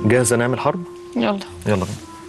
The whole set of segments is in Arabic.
جاهزة نعمل حرب؟ يلا يلا بينا.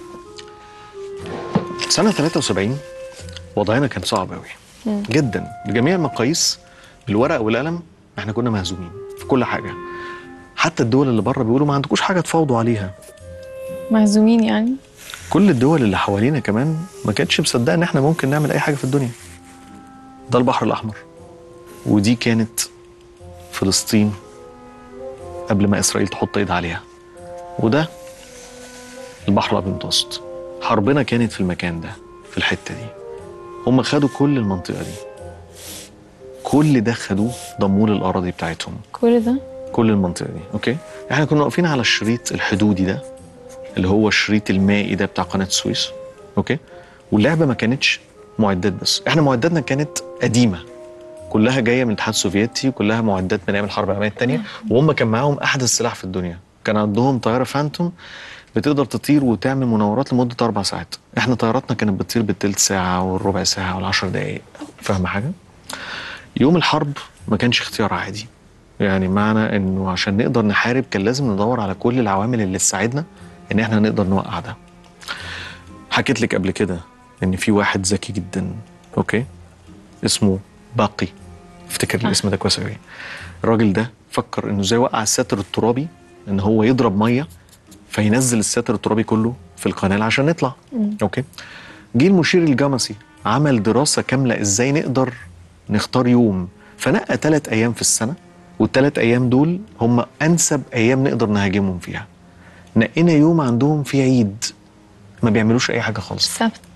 سنة 73 وضعنا كان صعب قوي جدا بجميع المقاييس. بالورق والقلم احنا كنا مهزومين في كل حاجة. حتى الدول اللي بره بيقولوا ما عندكوش حاجة تفاوضوا عليها. مهزومين يعني؟ كل الدول اللي حوالينا كمان ما كانتش مصدقة ان احنا ممكن نعمل اي حاجة في الدنيا. ده البحر الأحمر، ودي كانت فلسطين قبل ما إسرائيل تحط ايدها عليها، وده البحر الأبيض المتوسط. حربنا كانت في المكان ده، في الحتة دي. هم خدوا كل المنطقة دي، كل ده خدوه، ضموه للأراضي بتاعتهم. كل ده؟ كل المنطقة دي، أوكي؟ احنا كنا واقفين على الشريط الحدودي ده، اللي هو الشريط المائي ده بتاع قناة السويس، أوكي؟ واللعبة ما كانتش معدات بس، احنا معداتنا كانت قديمة، كلها جاية من الاتحاد السوفيتي، وكلها معدات من أيام الحرب العالمية الثانية، وهم كان معاهم أحدث سلاح في الدنيا. كان عندهم طيارة فانتوم بتقدر تطير وتعمل مناورات لمدة 4 ساعات. احنا طياراتنا كانت بتطير بالتلت ساعة والربع ساعة والعشر دقايق. فاهم حاجة؟ يوم الحرب ما كانش اختيار عادي. يعني معنى انه عشان نقدر نحارب كان لازم ندور على كل العوامل اللي تساعدنا ان احنا نقدر نوقع ده. حكيت لك قبل كده ان في واحد ذكي جدا، اوكي، اسمه باقي، افتكر الاسم ده كويس قوي. الراجل ده فكر انه ازاي يوقع الساتر الترابي، ان هو يضرب ميه فينزل الساتر الترابي كله في القناه عشان نطلع. اوكي. جه المشير الجمسي عمل دراسه كامله ازاي نقدر نختار يوم، فنقى 3 ايام في السنه، وال3 ايام دول هم انسب ايام نقدر نهاجمهم فيها. نقينا يوم عندهم فيه عيد ما بيعملوش اي حاجه خالص.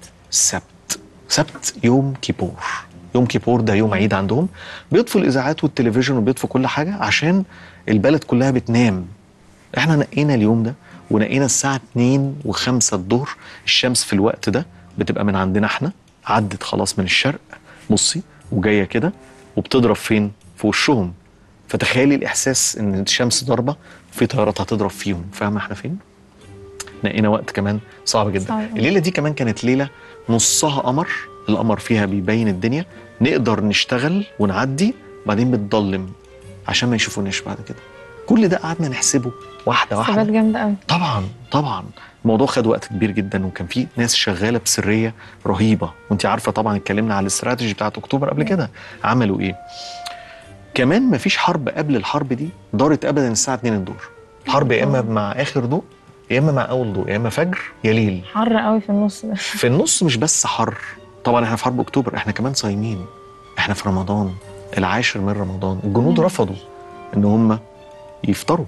سبت يوم كيبور. يوم كيبور ده يوم عيد عندهم، بيطفوا الاذاعات والتلفزيون وبيطفوا كل حاجه عشان البلد كلها بتنام. احنا نقينا اليوم ده، ونقينا الساعه 2:05 الظهر. الشمس في الوقت ده بتبقى من عندنا احنا عدت خلاص من الشرق، بصي، وجايه كده وبتضرب فين؟ في وشهم. فتخيلي الاحساس ان الشمس ضاربه وفي طيارات هتضرب فيهم. فاهمه احنا فين؟ نقينا وقت كمان صعب جدا. الليله دي كمان كانت ليله نصها قمر، القمر فيها بيبين الدنيا، نقدر نشتغل ونعدي، وبعدين بتضلم عشان ما يشوفوناش بعد كده. كل ده قعدنا نحسبه واحده واحده. حسابات جامده قوي. طبعا الموضوع خد وقت كبير جدا، وكان في ناس شغاله بسريه رهيبه. وانت عارفه طبعا اتكلمنا على الاستراتيجي بتاعت اكتوبر قبل كده. عملوا ايه؟ كمان ما فيش حرب قبل الحرب دي دارت ابدا الساعه 2 الظهر. الحرب يا اما مع اخر ضوء، يا اما مع اول ضوء، يا اما فجر يا ليل. حر قوي في النص ده. في النص مش بس حر، طبعا احنا في حرب اكتوبر، احنا كمان صايمين، احنا في رمضان، العاشر من رمضان. الجنود رفضوا ان هم يفطروا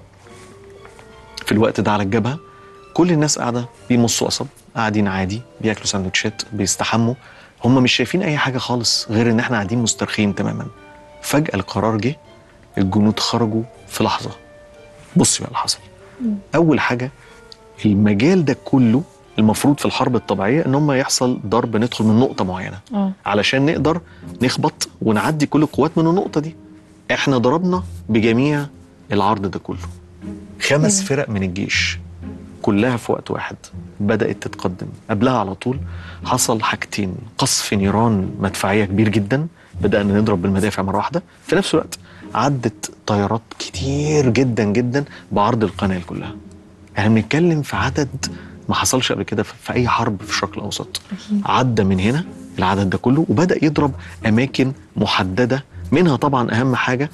في الوقت ده على الجبهه. كل الناس قاعده بيمصوا قصب، قاعدين عادي بياكلوا سندوتشات، بيستحموا، هم مش شايفين اي حاجه خالص غير ان احنا قاعدين مسترخين تماما. فجاه القرار جه، الجنود خرجوا في لحظه. بصي بقى اللي حصل. اول حاجه، المجال ده كله المفروض في الحرب الطبيعيه ان هم يحصل ضرب، ندخل من نقطه معينه علشان نقدر نخبط ونعدي كل القوات من النقطه دي. احنا ضربنا بجميع العرض ده كله. 5 فرق من الجيش كلها في وقت واحد بدأت تتقدم. قبلها على طول حصل حاجتين: قصف نيران مدفعية كبير جدا، بدأنا نضرب بالمدافع مرة واحدة. في نفس الوقت عدت طيارات كتير جدا جدا بعرض القناة كلها. احنا بنتكلم في عدد ما حصلش قبل كده في أي حرب في الشرق الأوسط. عدى من هنا العدد ده كله وبدأ يضرب أماكن محددة، منها طبعا أهم حاجة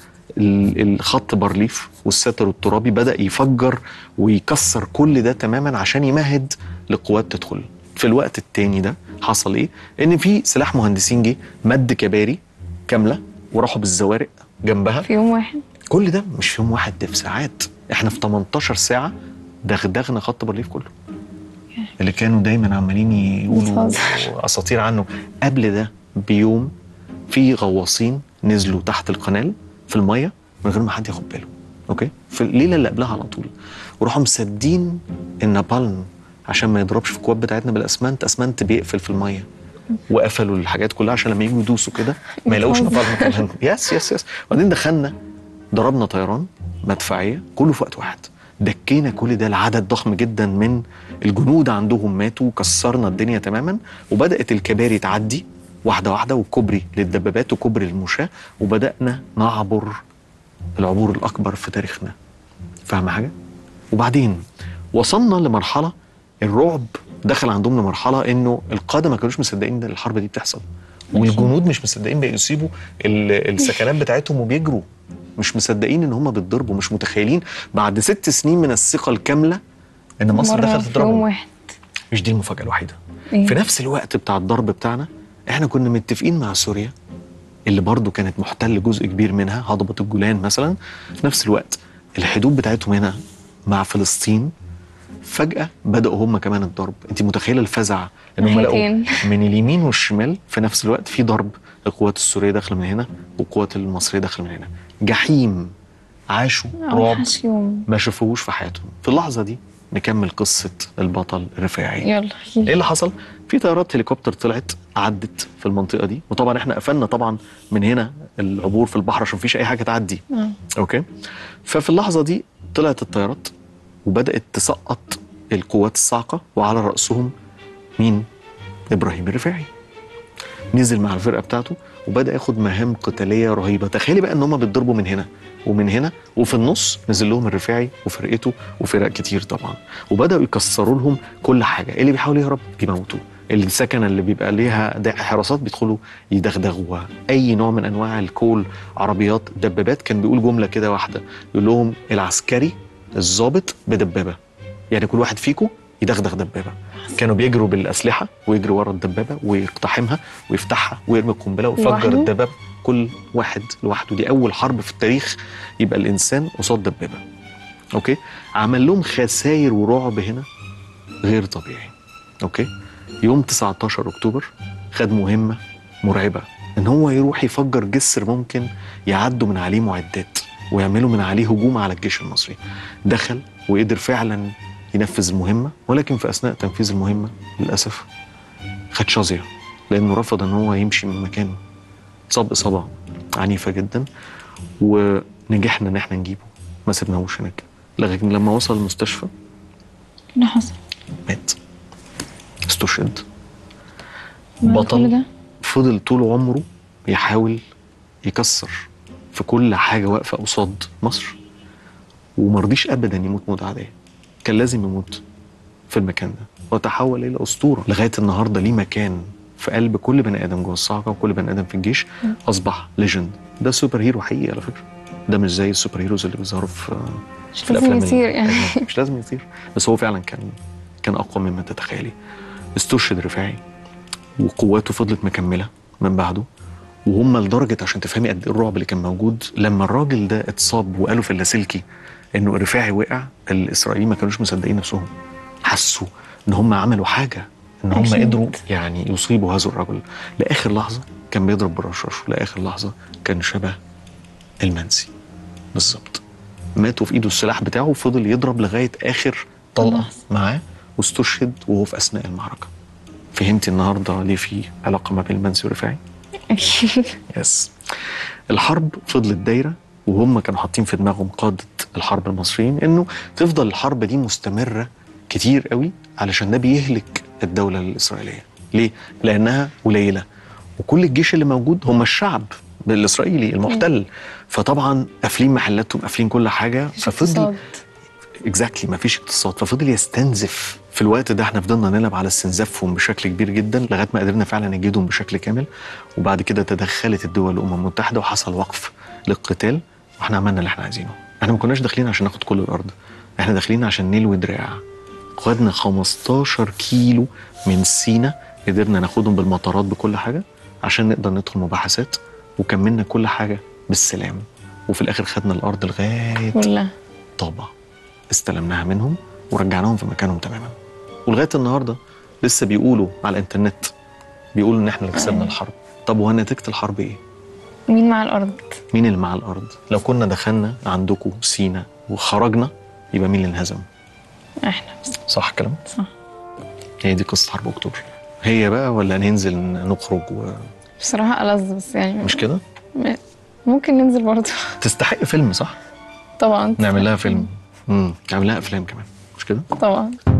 الخط بارليف والساتر الترابي. بدأ يفجر ويكسر كل ده تماما عشان يمهد لقوات تدخل. في الوقت التاني ده حصل ايه؟ ان في سلاح مهندسين جه مد كباري كاملة وراحوا بالزوارق جنبها في يوم واحد. كل ده مش في يوم واحد، ده في ساعات. احنا في 18 ساعة دغدغنا خط بارليف كله، اللي كانوا دايما عمالين يقولوا اساطير عنه. قبل ده بيوم في غواصين نزلوا تحت القناه في الميه من غير ما حد ياخد باله، اوكي، في الليله اللي قبلها على طول، وراحوا مسدين النابالم عشان ما يضربش في القوات بتاعتنا بالاسمنت. اسمنت بيقفل في الميه، وقفلوا الحاجات كلها عشان لما يجوا يدوسوا كده ما يلاقوش نابالم كمان. يس. وبعدين دخلنا ضربنا طيران مدفعيه كله في وقت واحد، دكينا كل ده. العدد ضخم جدا من الجنود عندهم ماتوا، كسرنا الدنيا تماما. وبدات الكباري تعدي واحده واحده، وكوبري للدبابات وكوبري للمشاة، وبدانا نعبر العبور الاكبر في تاريخنا. فاهمه حاجه؟ وبعدين وصلنا لمرحله الرعب دخل عندهم لمرحله انه القاده ما كانوش مصدقين ان الحرب دي بتحصل، والجنود مش مصدقين بيسيبوا السكنات بتاعتهم وبيجروا، مش مصدقين ان هم بيتضربوا، مش متخيلين بعد 6 سنين من الثقه الكامله ان مصر مرة دخلت في يوم تضربهم. واحد. مش دي المفاجاه الوحيده. إيه؟ في نفس الوقت بتاع الضرب بتاعنا احنا كنا متفقين مع سوريا اللي برضو كانت محتل جزء كبير منها، هضبة الجولان مثلا. في نفس الوقت الحدود بتاعتهم هنا مع فلسطين فجأة بدأوا هم كمان الضرب. انت متخيلة الفزع ان هم لقوا ناحيتين. من اليمين والشمال في نفس الوقت في ضرب، القوات السورية داخلة من هنا والقوات المصرية داخلة من هنا. جحيم، عاشوا رعب اوحش يوم. ما شافوهوش في حياتهم. في اللحظة دي نكمل قصة البطل الرفاعي. يلا احكيلي. ايه اللي حصل؟ في طيارات هليكوبتر طلعت عدت في المنطقه دي، وطبعا احنا قفلنا طبعا من هنا العبور في البحر عشان مفيش اي حاجه تعدي. اوكي. ففي اللحظه دي طلعت الطيارات وبدات تسقط القوات الصاعقه، وعلى راسهم مين؟ ابراهيم الرفاعي. نزل مع الفرقه بتاعته وبدا ياخد مهام قتاليه رهيبه. تخيلي بقى ان هم بيتضربوا من هنا ومن هنا، وفي النص نزل لهم الرفاعي وفرقته وفرق كتير طبعا، وبداوا يكسروا لهم كل حاجه. اللي بيحاول يهرب بيموتوا، السكنه اللي بيبقى ليها حراسات بيدخلوا يدغدغوها، اي نوع من انواع الكول، عربيات، دبابات. كان بيقول جمله كده واحده، يقول لهم العسكري الضابط بدبابه، يعني كل واحد فيكم يدغدغ دبابه. كانوا بيجروا بالاسلحه ويجروا ورا الدبابه ويقتحمها ويفتحها ويرمي القنبله ويفجر الدبابه، كل واحد لوحده. دي اول حرب في التاريخ يبقى الانسان قصاد دبابه. اوكي. عمل لهم خسائر ورعب هنا غير طبيعي. اوكي. يوم 19 اكتوبر خد مهمه مرعبه، ان هو يروح يفجر جسر ممكن يعدوا من عليه معدات ويعملوا من عليه هجوم على الجيش المصري. دخل وقدر فعلا ينفذ المهمه، ولكن في اثناء تنفيذ المهمه للاسف خد شظيه لانه رفض ان هو يمشي من مكانه. اتصاب اصابه عنيفه جدا ونجحنا ان احنا نجيبه، ما سيبناهوش هناك لكن لما وصل المستشفى اللي حصل؟ مات، استشهد. كل بطل ده فضل طول عمره يحاول يكسر في كل حاجه واقفه قصاد مصر، ومرضيش ابدا يموت موت عاديه، كان لازم يموت في المكان ده، وتحول الى اسطوره لغايه النهارده. ليه مكان في قلب كل بني ادم جوه الصاعقه وكل بني ادم في الجيش، اصبح ليجند. ده سوبر هيرو حقيقي على فكره، ده مش زي السوبر هيروز اللي بيظهروا في الافلام. مش لازم يطير يعني. مش لازم يطير، بس هو فعلا كان اقوى مما تتخيلي. استشهد رفاعي وقواته فضلت مكمله من بعده، وهم لدرجه عشان تفهمي قد ايه الرعب اللي كان موجود، لما الراجل ده اتصاب وقالوا في اللاسلكي انه الرفاعي وقع، الاسرائيليين ما كانوش مصدقين نفسهم، حسوا ان هم عملوا حاجه، ان هم قدروا يعني يصيبوا هذا الرجل. لاخر لحظه كان بيضرب بالرشاش، ولاخر لحظه كان شبه المنسي بالظبط. ماتوا في ايده السلاح بتاعه وفضل يضرب لغايه اخر طلقه معاه، واستشهد وهو في اثناء المعركه. فهمتي النهارده ليه في علاقه ما بين المنسي والرفاعي؟ اكيد. يس. الحرب فضلت دايره، وهم كانوا حاطين في دماغهم قاده الحرب المصريين انه تفضل الحرب دي مستمره كتير قوي، علشان ده بيهلك الدوله الاسرائيليه. ليه؟ لانها قليله، وكل الجيش اللي موجود هم الشعب الاسرائيلي المحتل، فطبعا قافلين محلاتهم، قافلين كل حاجه، ففضل اكزاكتلي ما فيش اقتصاد، ففضل يستنزف. في الوقت ده احنا فضلنا نلعب على استنزافهم بشكل كبير جدا لغايه ما قدرنا فعلا نجيدهم بشكل كامل. وبعد كده تدخلت الدول الامم المتحده وحصل وقف للقتال، واحنا عملنا اللي احنا عايزينه. احنا ما كناش داخلين عشان ناخد كل الارض، احنا داخلين عشان نلوي دراع. خدنا 15 كيلو من سيناء، قدرنا ناخدهم بالمطارات بكل حاجه عشان نقدر ندخل مباحثات، وكملنا كل حاجه بالسلام. وفي الاخر خدنا الارض لغايه كلها طابة، استلمناها منهم ورجعناهم في مكانهم تماما. ولغايه النهارده لسه بيقولوا على الانترنت، بيقولوا ان احنا اللي كسبنا الحرب. طب وهي نتيجه الحرب ايه؟ مين مع الارض؟ مين اللي مع الارض؟ لو كنا دخلنا عندكم سينا وخرجنا، يبقى مين اللي انهزم؟ احنا بس. صح الكلام؟ صح. هي دي قصه حرب اكتوبر. هي بقى ولا ننزل نخرج بصراحه ألذ، بس يعني مش كده؟ ممكن ننزل برضه. تستحق فيلم صح؟ طبعا نعمل لها فيلم. نعمل لها افلام كمان، مش كده؟ طبعا.